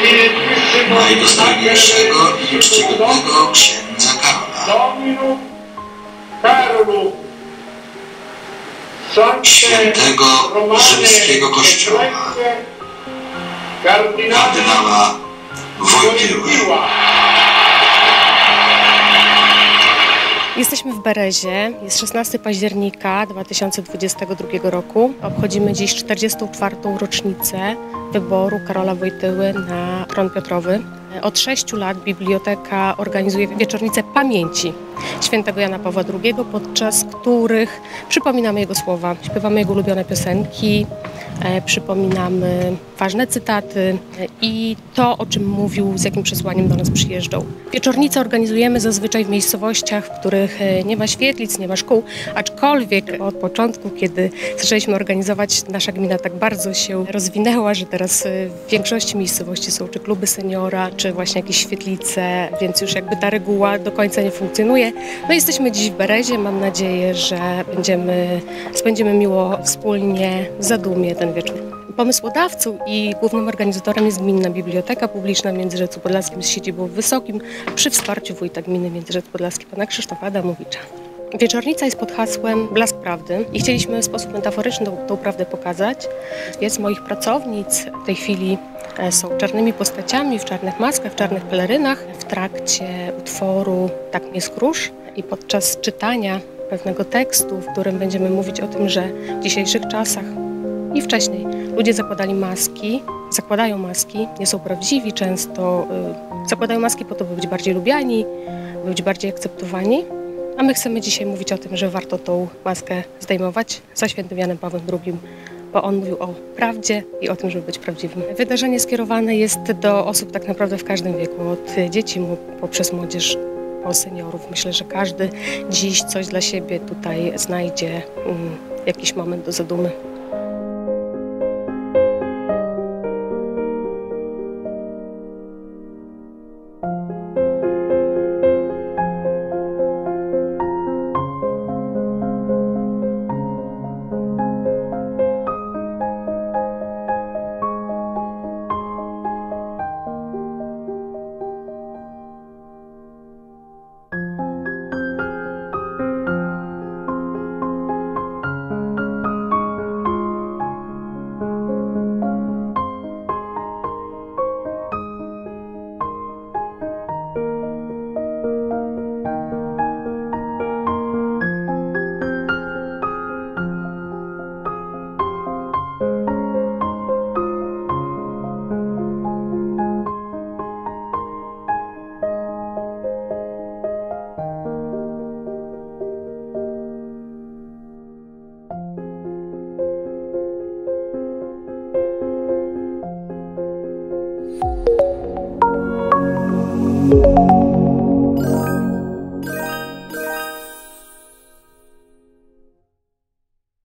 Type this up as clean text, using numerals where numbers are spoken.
najdostojniejszego i czcigodnego księdza Karola, świętego rzymskiego kościoła, kardynała Wojtyły. Jesteśmy w Berezie, jest 16 października 2022 roku. Obchodzimy dziś 44. rocznicę wyboru Karola Wojtyły na tron Piotrowy. Od 6 lat biblioteka organizuje wieczornice pamięci świętego Jana Pawła II, podczas których przypominamy jego słowa, śpiewamy jego ulubione piosenki, przypominamy ważne cytaty i to, o czym mówił, z jakim przesłaniem do nas przyjeżdżał. Wieczornice organizujemy zazwyczaj w miejscowościach, w których nie ma świetlic, nie ma szkół, aczkolwiek od początku, kiedy zaczęliśmy organizować, nasza gmina tak bardzo się rozwinęła, że teraz w większości miejscowości są czy kluby seniora, czy właśnie jakieś świetlice, więc już jakby ta reguła do końca nie funkcjonuje. No jesteśmy dziś w Berezie, mam nadzieję, że spędzimy miło wspólnie w zadumie ten wieczór. Pomysłodawcą i głównym organizatorem jest Gminna Biblioteka Publiczna w Międzyrzeczu Podlaskim z siedzibą w Wysokim przy wsparciu wójta gminy Międzyrzec Podlaski pana Krzysztofa Adamowicza. Wieczornica jest pod hasłem Blask Prawdy i chcieliśmy w sposób metaforyczny tą prawdę pokazać. Więc moich pracownic w tej chwili są czarnymi postaciami, w czarnych maskach, w czarnych pelerynach. W trakcie utworu Tak mnie skrusz i podczas czytania pewnego tekstu, w którym będziemy mówić o tym, że w dzisiejszych czasach i wcześniej ludzie zakładają maski, nie są prawdziwi, często zakładają maski po to, by być bardziej lubiani, by być bardziej akceptowani. A my chcemy dzisiaj mówić o tym, że warto tą maskę zdejmować za świętym Janem Pawłem II, bo on mówił o prawdzie i o tym, żeby być prawdziwym. Wydarzenie skierowane jest do osób tak naprawdę w każdym wieku, od dzieci poprzez młodzież, po seniorów. Myślę, że każdy dziś coś dla siebie tutaj znajdzie, jakiś moment do zadumy.